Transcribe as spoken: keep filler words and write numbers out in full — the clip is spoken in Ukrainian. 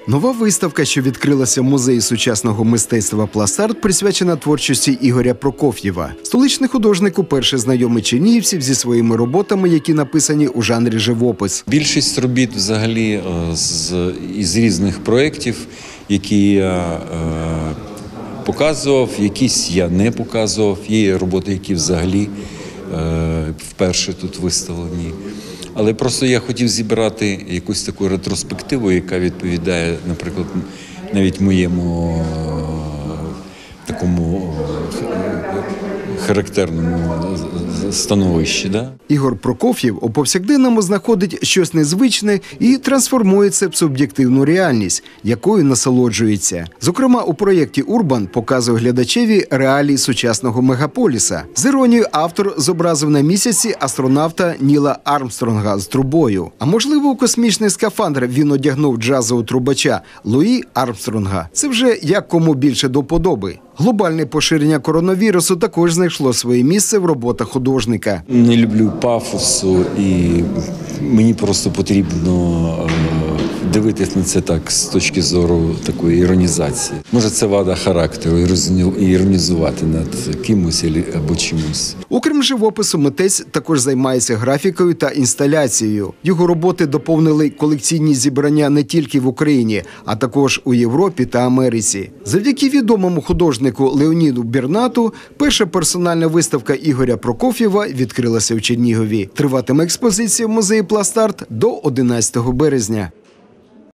Нова виставка, що відкрилася в Музеї сучасного мистецтва «Пластарт», присвячена творчості Ігоря Прокоф'єва. Столичний художник уперше знайомить чернігівців зі своїми роботами, які написані у жанрі живопис. Більшість робіт взагалі з, із різних проєктів, які я е, показував, якісь я не показував. Є роботи, які взагалі е, вперше тут виставлені. Але просто я хотів зібрати якусь таку ретроспективу, яка відповідає, наприклад, навіть моєму такому характерному становищі. Да? Ігор Прокоф'єв у повсякденному знаходить щось незвичне і трансформує це в суб'єктивну реальність, якою насолоджується. Зокрема, у проєкті «Урбан» показує глядачеві реалії сучасного мегаполіса. З іронією автор зобразив на місяці астронавта Ніла Армстронга з трубою. А можливо, у космічний скафандр він одягнув джазового трубача Луї Армстронга. Це вже як кому більше до подоби. Глобальне поширення коронавірусу також знайшло своє місце в роботах художника. Не люблю пафосу і мені просто потрібно дивитися на це так з точки зору такої іронізації. Може, це вада характеру іронізувати над кимось або чимось. Окрім живопису, митець також займається графікою та інсталяцією. Його роботи доповнили колекційні зібрання не тільки в Україні, а також у Європі та Америці. Завдяки відомому художнику Леоніду Бернату перша персональна виставка Ігоря Прокоф'єва відкрилася в Чернігові. Триватиме експозиція в музеї «Пластарт» до одинадцятого березня.